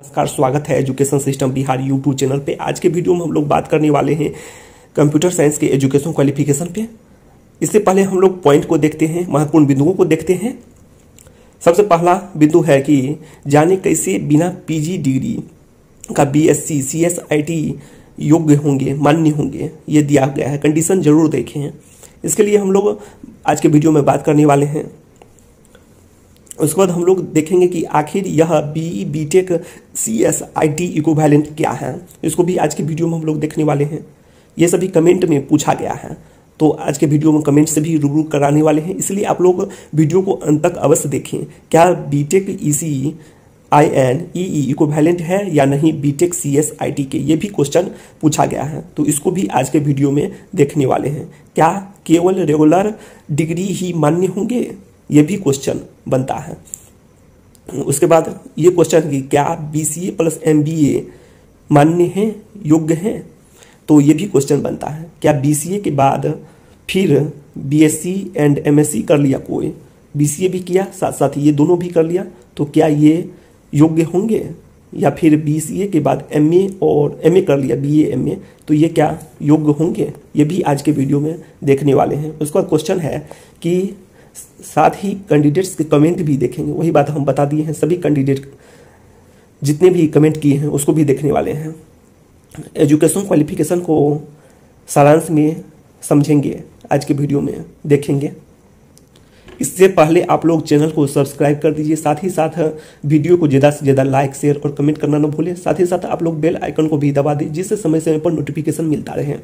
नमस्कार, स्वागत है education system Bihar YouTube channel पे। आज के वीडियो में हम लोग बात करने वाले हैं कंप्यूटर साइंस के एजुकेशन क्वालिफिकेशन पे। इससे पहले हम लोग पॉइंट को देखते हैं, महत्वपूर्ण बिंदुओं को देखते हैं। सबसे पहला बिंदु है कि जाने कैसे बिना पीजी डिग्री का बीएससी सीएसआईटी योग्य होंगे, मान्य होंगे। ये दिया गया है, कंडीशन जरूर देखें। इसके लिए हम लोग आज के वीडियो में बात करने वाले हैं। उसके बाद हम लोग देखेंगे कि आखिर यह बीई बीटेक सीएसआईटी इक्विवेलेंट क्या है। इसको भी आज के वीडियो में हम लोग देखने वाले हैं। ये सभी कमेंट में पूछा गया है, तो आज के वीडियो में कमेंट से भी रूबरू कराने वाले हैं। इसलिए आप लोग वीडियो को अंत तक अवश्य देखें। क्या बीटेक ईसी INEE इक्विवेलेंट है या नहीं बीटेक सीएसआईटी के, ये भी क्वेश्चन पूछा गया है, तो इसको भी आज के वीडियो में देखने वाले हैं। क्या केवल रेगुलर डिग्री ही मान्य होंगे, ये भी क्वेश्चन बनता है। उसके बाद ये क्वेश्चन कि क्या BCA प्लस MBA मान्य है, योग्य है, तो ये भी क्वेश्चन बनता है। क्या BCA के बाद फिर BSc एंड MSc कर लिया, कोई BCA भी किया साथ साथ ये दोनों भी कर लिया, तो क्या ये योग्य होंगे? या फिर BCA के बाद MA और MA कर लिया, BA MA, तो ये क्या योग्य होंगे? ये भी आज के वीडियो में देखने वाले हैं। उसके बाद क्वेश्चन है कि साथ ही कैंडिडेट्स के कमेंट भी देखेंगे। वही बात हम बता दिए हैं, सभी कैंडिडेट जितने भी कमेंट किए हैं उसको भी देखने वाले हैं। एजुकेशन क्वालिफिकेशन को सारांश में समझेंगे, आज के वीडियो में देखेंगे। इससे पहले आप लोग चैनल को सब्सक्राइब कर दीजिए, साथ ही साथ वीडियो को ज़्यादा से ज़्यादा लाइक शेयर और कमेंट करना न भूलें। साथ ही साथ आप लोग बेल आइकन को भी दबा दें, जिससे समय समय पर नोटिफिकेशन मिलता रहे।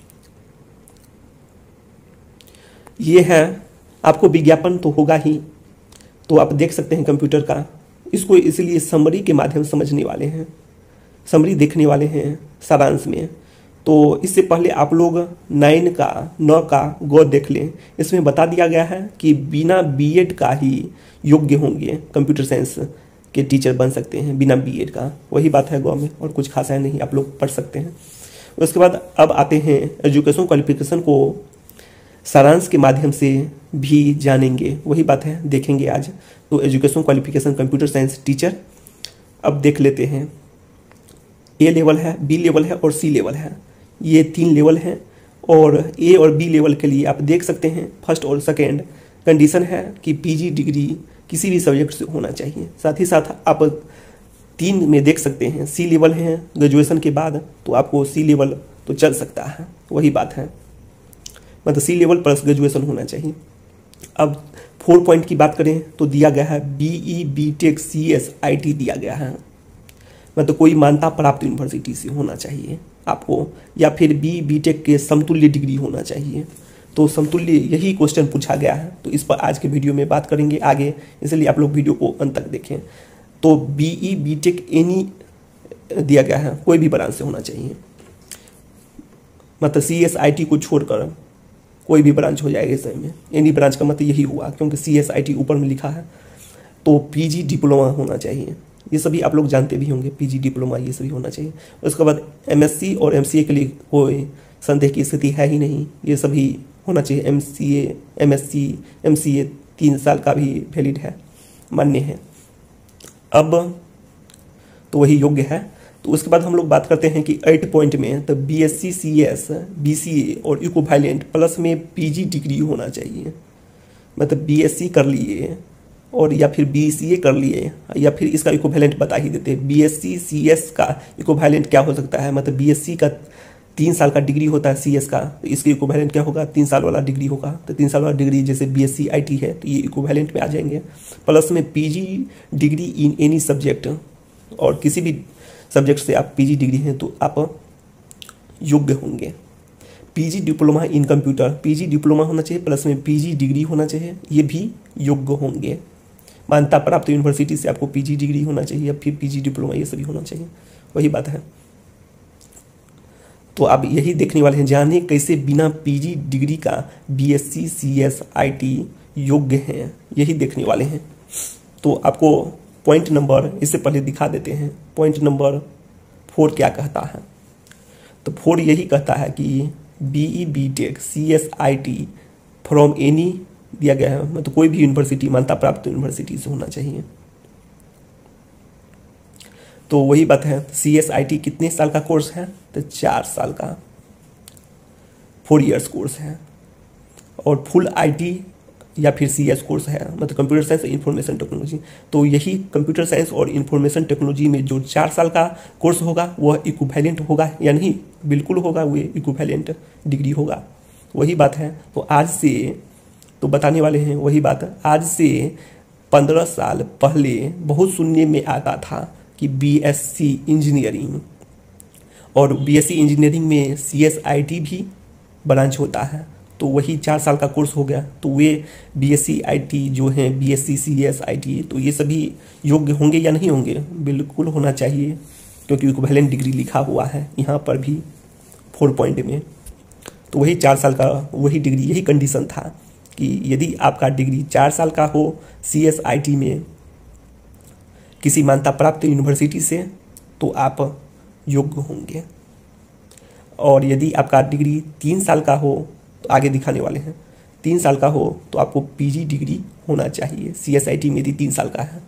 ये है, आपको विज्ञापन तो होगा ही, तो आप देख सकते हैं कंप्यूटर का। इसको इसलिए समरी के माध्यम से समझने वाले हैं, समरी देखने वाले हैं सारांश में। तो इससे पहले आप लोग 9 का गौर देख लें। इसमें बता दिया गया है कि बिना बीएड का ही योग्य होंगे, कंप्यूटर साइंस के टीचर बन सकते हैं बिना बीएड का। वही बात है गौ में, और कुछ खास है नहीं, आप लोग पढ़ सकते हैं। उसके बाद अब आते हैं एजुकेशन क्वालिफिकेशन को सारांश के माध्यम से भी जानेंगे। वही बात है, देखेंगे आज। तो education qualification computer science teacher अब देख लेते हैं। A लेवल है, B लेवल है और C लेवल है। ये 3 लेवल हैं, और A और B लेवल के लिए आप देख सकते हैं फर्स्ट और सेकेंड कंडीशन है कि PG डिग्री किसी भी सब्जेक्ट से होना चाहिए। साथ ही साथ आप 3 में देख सकते हैं C लेवल है ग्रेजुएशन के बाद, तो आपको C लेवल तो चल सकता है। वही बात है, मतलब C लेवल प्लस ग्रेजुएशन होना चाहिए। अब 4 पॉइंट की बात करें तो दिया गया है BE BTech CSIT दिया गया है, मतलब कोई मान्यता प्राप्त यूनिवर्सिटी से होना चाहिए आपको, या फिर BE BTech के समतुल्य डिग्री होना चाहिए। तो समतुल्य यही क्वेश्चन पूछा गया है, तो इस पर आज के वीडियो में बात करेंगे आगे, इसलिए आप लोग वीडियो को अंत तक देखें। तो BE BTech एनी दिया गया है, कोई भी ब्रांच से होना चाहिए, मतलब CSIT को छोड़कर कोई भी ब्रांच हो जाएगा इस में। एनी ब्रांच का मतलब यही हुआ, क्योंकि CSIT ऊपर में लिखा है। तो PG डिप्लोमा होना चाहिए, ये सभी आप लोग जानते भी होंगे, PG डिप्लोमा ये सभी होना चाहिए। उसके बाद MSc और MCA के लिए कोई संदेह की स्थिति है ही नहीं, ये सभी होना चाहिए। MCA MSc MCA 3 साल का भी वैलिड है, मान्य है। अब तो वही योग्य है। तो उसके बाद हम लोग बात करते हैं कि 8 पॉइंट में तो BSc CS BCA और इक्विवेलेंट प्लस में PG डिग्री होना चाहिए, मतलब BSc कर लिए और या फिर BCA कर लिए, या फिर इसका इक्विवेलेंट बता ही देते हैं। BSc CS का इक्विवेलेंट क्या हो सकता है, मतलब BSc का 3 साल का डिग्री होता है CS का, तो इसके इक्विवेलेंट क्या होगा, 3 साल वाला डिग्री होगा। तो 3 साल वाला डिग्री जैसे BSc IT है, तो ये इक्विवेलेंट में आ जाएंगे। प्लस में PG degree in any subject, और किसी भी सब्जेक्ट से आप PG डिग्री हैं तो आप योग्य होंगे। PG diploma in computer, PG diploma होना चाहिए, प्लस में PG डिग्री होना चाहिए, ये भी योग्य होंगे। मान्यता प्राप्त यूनिवर्सिटी से आपको PG डिग्री होना चाहिए, या फिर PG डिप्लोमा ये सभी होना चाहिए। वही बात है। तो अब यही देखने वाले हैं, जाने कैसे बिना PG डिग्री का BSc CSIT योग्य हैं, यही देखने वाले हैं। तो आपको पॉइंट नंबर इससे पहले दिखा देते हैं। पॉइंट नंबर 4 क्या कहता है, तो 4 यही कहता है कि BE BTech CSIT from any दिया गया है, मतलब कोई भी यूनिवर्सिटी, मान्यता प्राप्त यूनिवर्सिटी से होना चाहिए। तो वही बात है, CSIT कितने साल का कोर्स है? तो 4 साल का 4 इयर्स कोर्स है। और फुल IT या फिर CS कोर्स है, मतलब कंप्यूटर साइंस और इंफॉर्मेशन टेक्नोलॉजी। तो यही कंप्यूटर साइंस और इंफॉर्मेशन टेक्नोलॉजी में जो 4 साल का कोर्स होगा वह इक्विवेलेंट होगा या नहीं? बिल्कुल होगा, वो इक्विवेलेंट डिग्री होगा। वही बात है। तो आज से तो बताने वाले हैं वही बात। आज से 15 साल पहले बहुत सुनने में आता था कि BSc इंजीनियरिंग, और BSc इंजीनियरिंग में CSIT भी ब्रांच होता है। तो वही 4 साल का कोर्स हो गया। तो वे BSc IT जो हैं, BSc CSIT, तो ये सभी योग्य होंगे या नहीं होंगे? बिल्कुल होना चाहिए, क्योंकि इक्विवेलेंट डिग्री लिखा हुआ है यहाँ पर भी 4 पॉइंट में। तो वही 4 साल का वही डिग्री, यही कंडीशन था कि यदि आपका डिग्री 4 साल का हो CSIT में किसी मान्यता प्राप्त यूनिवर्सिटी से, तो आप योग्य होंगे। और यदि आपका डिग्री 3 साल का हो, तो आगे दिखाने वाले हैं, 3 साल का हो तो आपको PG डिग्री होना चाहिए। CSIT में यदि 3 साल का है,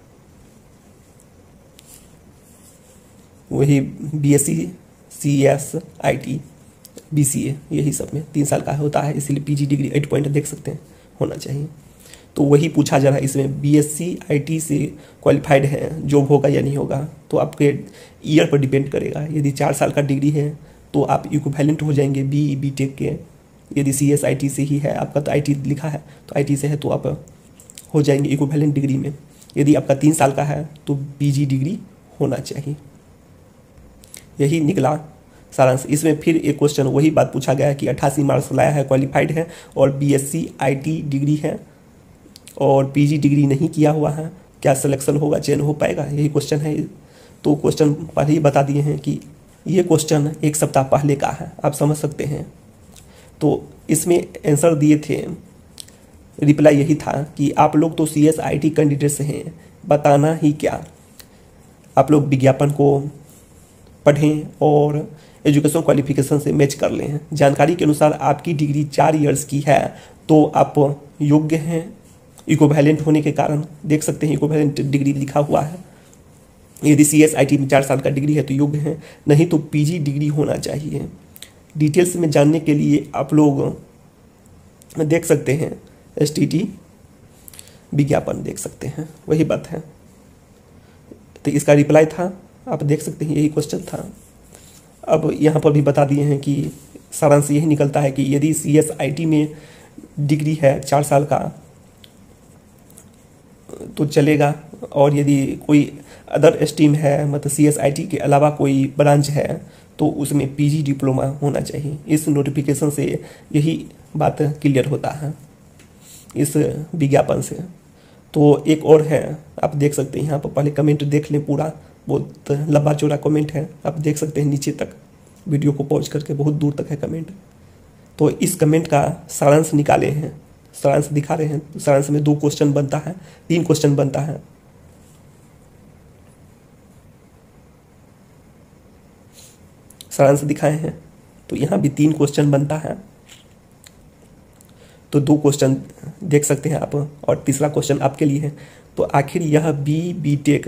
वही BSc CSIT BCA यही सब में 3 साल का होता है, इसीलिए PG डिग्री 8 पॉइंट देख सकते हैं होना चाहिए। तो वही पूछा जा रहा है इसमें, BSc IT से क्वालिफाइड है, जॉब होगा या नहीं होगा? तो आपके ईयर पर डिपेंड करेगा। यदि 4 साल का डिग्री है तो आप इक्विवेलेंट हो जाएंगे BTech के। यदि CSIT से ही है आपका, तो IT लिखा है तो IT से है, तो आप हो जाएंगे इक्विवेलेंट डिग्री में। यदि आपका 3 साल का है तो PG डिग्री होना चाहिए। यही निकला सारांश। इसमें फिर एक क्वेश्चन वही बात पूछा गया है कि 88 मार्क्स लाया है, क्वालिफाइड है और BSc IT डिग्री है और PG डिग्री नहीं किया हुआ है, क्या सिलेक्शन होगा, चयन हो पाएगा? यही क्वेश्चन है। तो क्वेश्चन पहले ही बता दिए हैं कि ये क्वेश्चन 1 सप्ताह पहले का है, आप समझ सकते हैं। तो इसमें आंसर दिए थे, रिप्लाई यही था कि आप लोग तो CSIT कैंडिडेट्स हैं, बताना ही क्या। आप लोग विज्ञापन को पढ़ें और एजुकेशन क्वालिफिकेशन से मैच कर लें। जानकारी के अनुसार आपकी डिग्री 4 इयर्स की है तो आप योग्य हैं इक्विवेलेंट होने के कारण। देख सकते हैं इक्विवेलेंट डिग्री लिखा हुआ है। यदि CSIT में 4 साल का डिग्री है तो योग्य हैं, नहीं तो PG डिग्री होना चाहिए। डिटेल्स में जानने के लिए आप लोग देख सकते हैं STT विज्ञापन देख सकते हैं, वही बात है। तो इसका रिप्लाई था, आप देख सकते हैं, यही क्वेश्चन था। अब यहाँ पर भी बता दिए हैं कि सारांश यही निकलता है कि यदि CSIT में डिग्री है 4 साल का तो चलेगा, और यदि कोई अदर स्ट्रीम है, मतलब CSIT के अलावा कोई ब्रांच है, तो उसमें PG डिप्लोमा होना चाहिए। इस नोटिफिकेशन से यही बात क्लियर होता है, इस विज्ञापन से। तो एक और है, आप देख सकते हैं यहाँ पर, पहले कमेंट देख लें पूरा, बहुत लंबा चौड़ा कमेंट है, आप देख सकते हैं नीचे तक, वीडियो को पॉज करके बहुत दूर तक है कमेंट। तो इस कमेंट का सारांश निकाले हैं, सारांश दिखा रहे हैं। सारांश में 2 क्वेश्चन बनता है, 3 क्वेश्चन बनता है। सारांश दिखाए हैं तो यहाँ भी 3 क्वेश्चन बनता है, तो 2 क्वेश्चन देख सकते हैं आप, और तीसरा क्वेश्चन आपके लिए है। तो आखिर यह BTech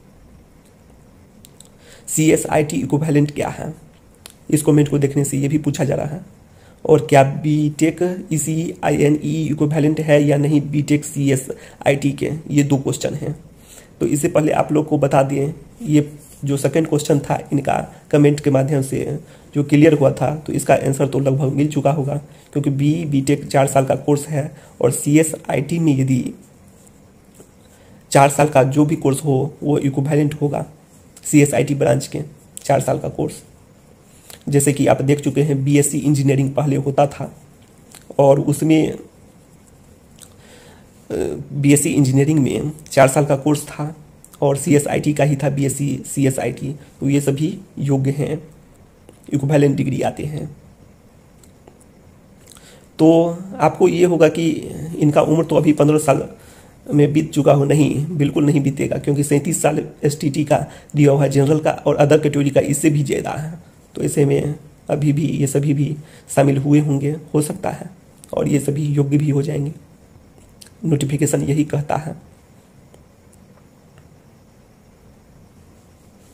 CSIT इक्विवेलेंट क्या है? इस कमेंट को देखने से ये भी पूछा जा रहा है। और क्या BTech ECINE इक्विवेलेंट है या नहीं BTech CSIT के? ये 2 क्वेश्चन हैं। तो इससे पहले आप लोग को बता दें, ये जो सेकंड क्वेश्चन था इनका कमेंट के माध्यम से जो क्लियर हुआ था, तो इसका आंसर तो लगभग मिल चुका होगा, क्योंकि BTech 4 साल का कोर्स है और CSIT में यदि 4 साल का जो भी कोर्स हो वो इक्विवेलेंट होगा CSIT ब्रांच के 4 साल का कोर्स। जैसे कि आप देख चुके हैं BSc इंजीनियरिंग पहले होता था, और उसमें BSc इंजीनियरिंग में 4 साल का कोर्स था और CSIT का ही था BSc CSIT। तो ये सभी योग्य हैं, इक्विवेलेंट डिग्री आते हैं। तो आपको ये होगा कि इनका उम्र तो अभी 15 साल में बीत चुका हो, नहीं, बिल्कुल नहीं बीतेगा, क्योंकि 37 साल STT का दिया हुआ है, जनरल का और अदर कैटेगरी का इससे भी ज़्यादा है। तो ऐसे में अभी भी ये सभी भी शामिल हुए होंगे, हो सकता है, और ये सभी योग्य भी हो जाएंगे। नोटिफिकेशन यही कहता है।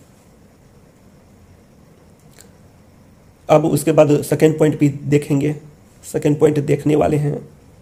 अब उसके बाद सेकेंड पॉइंट भी देखेंगे, सेकेंड पॉइंट देखने वाले हैं।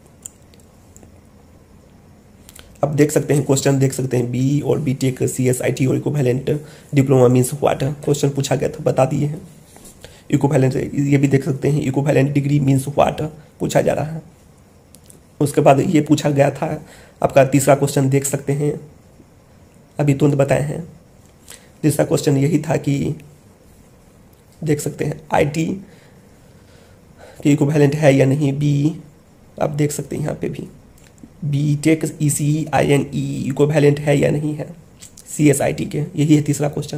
आप देख सकते हैं क्वेश्चन देख सकते हैं, बी और बीटेक CSIT और equivalent diploma means what, question पूछा गया था बता दिए हैं। इक्विवेलेंट ये भी देख सकते हैं, इक्विवेलेंट डिग्री मीन्स व्हाट पूछा जा रहा है। उसके बाद ये पूछा गया था आपका तीसरा क्वेश्चन देख सकते हैं, अभी तुरंत बताए हैं। तीसरा क्वेश्चन यही था कि देख सकते हैं IT की इक्विवेलेंट है या नहीं, बी आप देख सकते हैं यहाँ पे भी बीटेक ECE INE इक्विवेलेंट है या नहीं है CSIT के, यही है तीसरा क्वेश्चन।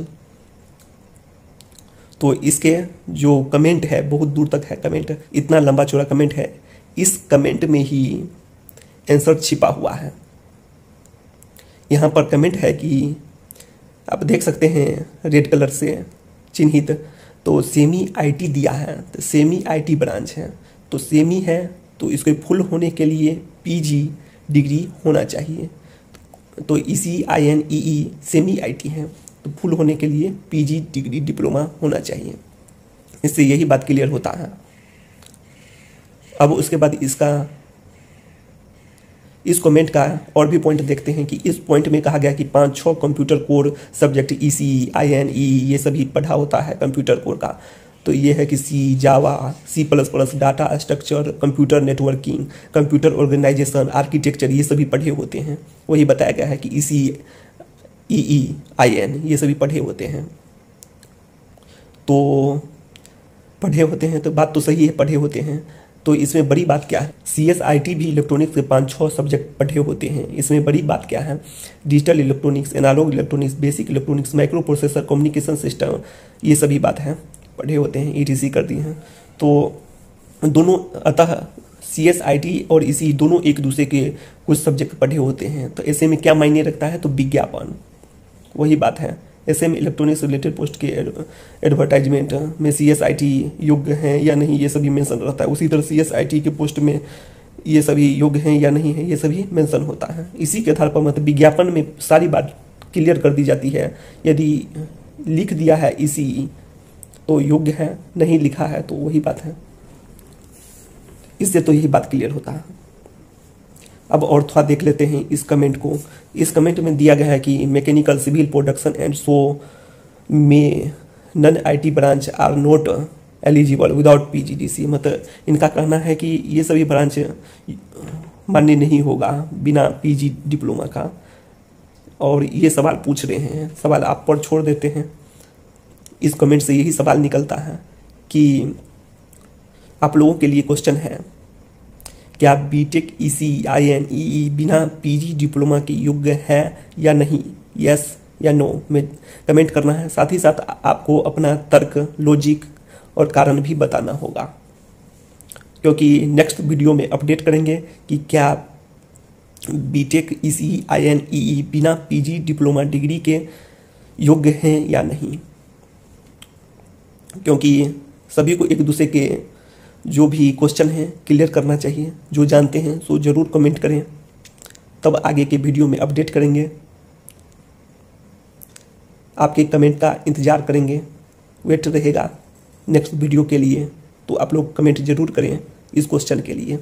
तो इसके जो कमेंट है बहुत दूर तक है कमेंट, इतना लंबा चौड़ा कमेंट है, इस कमेंट में ही आंसर छिपा हुआ है। यहाँ पर कमेंट है कि आप देख सकते हैं रेड कलर से चिन्हित, तो सेमी IT दिया है, तो सेमी IT ब्रांच है, तो सेमी है तो इसको फुल होने के लिए PG डिग्री होना चाहिए। तो ECE INEE सेमी IT है, तो फुल होने के लिए PG डिग्री डिप्लोमा होना चाहिए। इससे यही बात क्लियर होता है। अब उसके बाद इस कमेंट का और भी पॉइंट देखते हैं कि इस पॉइंट में कहा गया कि 5-6 computer core subject ECE INE ये सभी पढ़ा होता है कंप्यूटर कोर का। तो ये है कि C Java C++, data structure, computer networking, computer organisation, architecture ये सभी पढ़े होते हैं। वही बताया गया है कि ECE IN ये सभी पढ़े होते हैं। तो पढ़े होते हैं तो बात तो सही है, पढ़े होते हैं। तो इसमें बड़ी बात क्या है, CSIT भी इलेक्ट्रॉनिक्स के 5-6 सब्जेक्ट पढ़े होते हैं। इसमें बड़ी बात क्या है, digital electronics, analogue electronics, basic electronics, microprocessor, communication system ये सभी बात है पढ़े होते हैं, ETC कर दिए हैं। तो दोनों अतः CSIT और ECE दोनों एक दूसरे के कुछ सब्जेक्ट पढ़े होते हैं। तो ऐसे में क्या मायने रखता है, तो विज्ञापन, वही बात है। ऐसे में इलेक्ट्रॉनिक्स रिलेटेड पोस्ट के एडवर्टाइजमेंट में CSIT योग्य हैं या नहीं ये सभी मेंशन रहता है। उसी तरह CSIT के पोस्ट में ये सभी योग्य हैं या नहीं है ये सभी मेंशन होता है। इसी के आधार पर मतलब विज्ञापन में सारी बात क्लियर कर दी जाती है। यदि लिख दिया है ECE तो योग्य है, नहीं लिखा है तो वही बात है। इससे तो यही बात क्लियर होता है। अब और थोड़ा देख लेते हैं इस कमेंट को। इस कमेंट में दिया गया है कि mechanical, civil, production and so में non IT branch are not eligible without PGDC। मतलब इनका कहना है कि ये सभी ब्रांच मान्य नहीं होगा बिना PG डिप्लोमा का। और ये सवाल पूछ रहे हैं, सवाल आप पर छोड़ देते हैं। इस कमेंट से यही सवाल निकलता है कि आप लोगों के लिए क्वेश्चन है, क्या बीटेक ECE INEE बिना PG डिप्लोमा के योग्य है या नहीं, यस या नो में कमेंट करना है। साथ ही साथ आपको अपना तर्क, लॉजिक और कारण भी बताना होगा, क्योंकि नेक्स्ट वीडियो में अपडेट करेंगे कि क्या बीटेक ECE INEE बिना PG डिप्लोमा डिग्री के योग्य हैं या नहीं। क्योंकि सभी को एक दूसरे के जो भी क्वेश्चन हैं क्लियर करना चाहिए। जो जानते हैं सो जरूर कमेंट करें, तब आगे के वीडियो में अपडेट करेंगे। आपके कमेंट का इंतज़ार करेंगे, वेट रहेगा नेक्स्ट वीडियो के लिए। तो आप लोग कमेंट जरूर करें इस क्वेश्चन के लिए।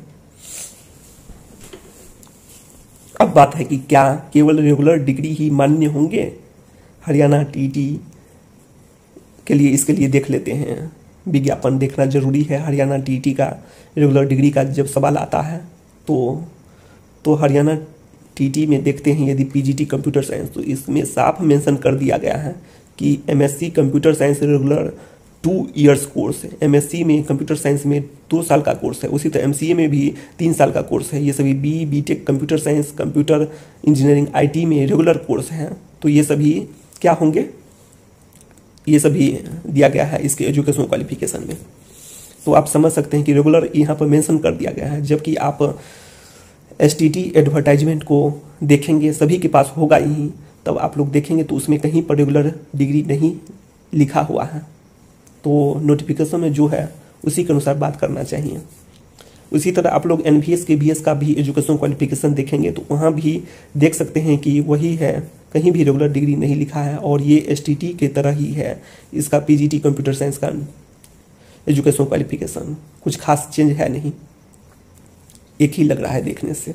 अब बात है कि क्या केवल रेगुलर डिग्री ही मान्य होंगे हरियाणा TET के लिए। इसके लिए देख लेते हैं, विज्ञापन देखना जरूरी है। हरियाणा TET का रेगुलर डिग्री का जब सवाल आता है तो हरियाणा TET में देखते हैं यदि PGT कंप्यूटर साइंस, तो इसमें साफ मेंशन कर दिया गया है कि MSc computer science regular 2 years course है। MSc में कंप्यूटर साइंस में 2 साल का कोर्स है। उसी तरह MCA में भी 3 साल का कोर्स है। ये सभी BTech computer science, computer engineering, IT में रेगुलर कोर्स हैं। तो ये सभी क्या होंगे, ये सभी दिया गया है इसके एजुकेशन क्वालिफिकेशन में। तो आप समझ सकते हैं कि रेगुलर यहाँ पर मेंशन कर दिया गया है। जबकि आप STT एडवर्टाइजमेंट को देखेंगे, सभी के पास होगा ही, तब आप लोग देखेंगे तो उसमें कहीं पर रेगुलर डिग्री नहीं लिखा हुआ है। तो नोटिफिकेशन में जो है उसी के अनुसार बात करना चाहिए। उसी तरह आप लोग NVS KVS का भी एजुकेशन क्वालिफिकेशन देखेंगे तो वहाँ भी देख सकते हैं कि वही है, कहीं भी रेगुलर डिग्री नहीं लिखा है। और ये STT के तरह ही है, इसका PGT कंप्यूटर साइंस का एजुकेशन क्वालिफिकेशन, कुछ खास चेंज है नहीं, एक ही लग रहा है देखने से।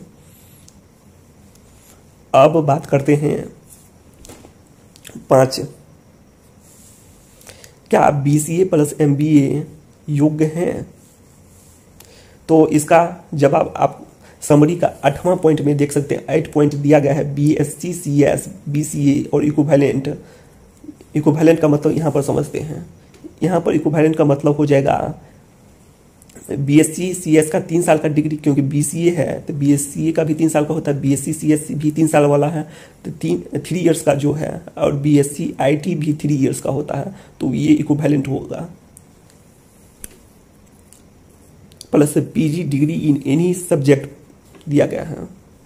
अब बात करते हैं 5, क्या BCA प्लस MBA योग्य हैं? तो इसका जवाब आप समरी का 8वां पॉइंट में देख सकते हैं। 8 पॉइंट दिया गया है, BSc CS BCA और इक्विवेलेंट। इक्विवेलेंट का मतलब यहाँ पर समझते हैं, यहाँ पर इक्विवेलेंट का मतलब हो जाएगा BSc CS का 3 साल का डिग्री, क्योंकि BCA है तो BSCA का भी 3 साल का होता है, BSc CS भी 3 साल वाला है तो 3 इयर्स का जो है, और BSc IT भी 3 इयर्स का होता है, तो ये इक्विवेलेंट होगा। Plus PG degree in any subject दिया गया है,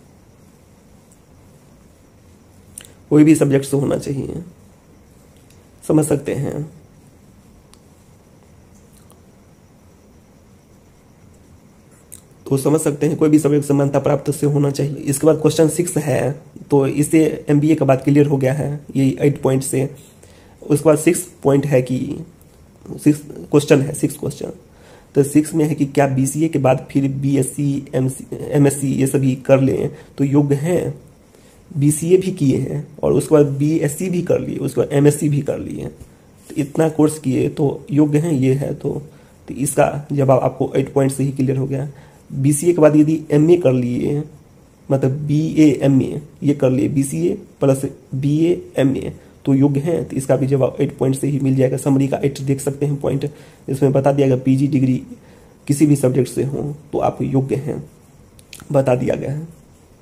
कोई भी सब्जेक्ट से होना चाहिए, समझ सकते हैं। तो समझ सकते हैं कोई भी सब्जेक्ट से मान्यता प्राप्त से होना चाहिए। इसके बाद क्वेश्चन 6 है, तो इससे MBA का बात क्लियर हो गया है, ये 8 पॉइंट से। उसके बाद 6 पॉइंट है कि 6 क्वेश्चन है, 6 क्वेश्चन। तो 6 में है कि क्या BCA के बाद फिर BSc MSc ये सभी कर लें तो योग्य हैं? BCA भी किए हैं और उसके बाद BSc भी कर लिए, उसके बाद MSc भी कर लिए, तो इतना कोर्स किए तो योग्य हैं, ये है। तो इसका जवाब आपको 8 पॉइंट से ही क्लियर हो गया। BCA के बाद यदि MA कर लिए, मतलब BA MA ये कर लिए, BCA प्लस BA MA तो योग्य हैं, तो इसका भी जवाब 8 पॉइंट से ही मिल जाएगा। समरी का 8 देख सकते हैं पॉइंट, इसमें बता दिया गया PG डिग्री किसी भी सब्जेक्ट से हो तो आप योग्य हैं, बता दिया गया है।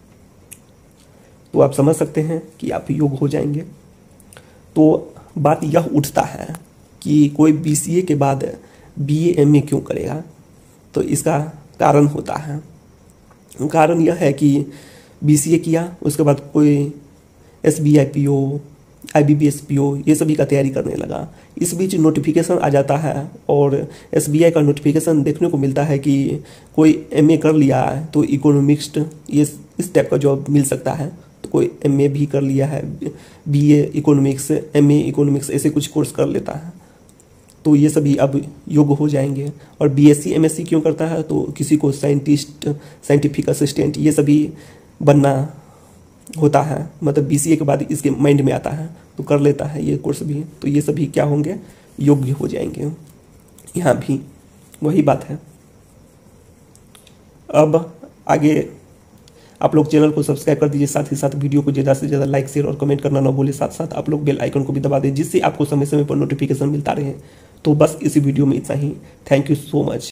तो आप समझ सकते हैं कि आप योग्य हो जाएंगे। तो बात यह उठता है कि कोई BCA के बाद BA MA क्यों करेगा? तो इसका कारण होता है, कारण यह है कि BCA किया, उसके बाद कोई SBI PO IBPS PO ये सभी का तैयारी करने लगा, इस बीच नोटिफिकेशन आ जाता है और SBI का नोटिफिकेशन देखने को मिलता है कि कोई MA कर लिया है तो इकोनॉमिक्स ये इस टाइप का जॉब मिल सकता है, तो कोई MA भी कर लिया है, BA इकोनॉमिक्स MA इकोनॉमिक्स ऐसे कुछ कोर्स कर लेता है, तो ये सभी अब योग्य हो जाएंगे। और BSc MSc क्यों करता है? तो किसी को साइंटिस्ट साइंटिफिक असिस्टेंट ये सभी बनना होता है, मतलब BCA के बाद इसके माइंड में आता है तो कर लेता है ये कोर्स भी, तो ये सभी क्या होंगे? योग्य हो जाएंगे। यहाँ भी वही बात है। अब आगे आप लोग चैनल को सब्सक्राइब कर दीजिए, साथ ही साथ वीडियो को ज़्यादा से ज़्यादा लाइक शेयर और कमेंट करना ना भूलें, साथ साथ आप लोग बेल आइकन को भी दबा दें जिससे आपको समय समय पर नोटिफिकेशन मिलता रहे। तो बस इसी वीडियो में इतना ही। Thank you so much.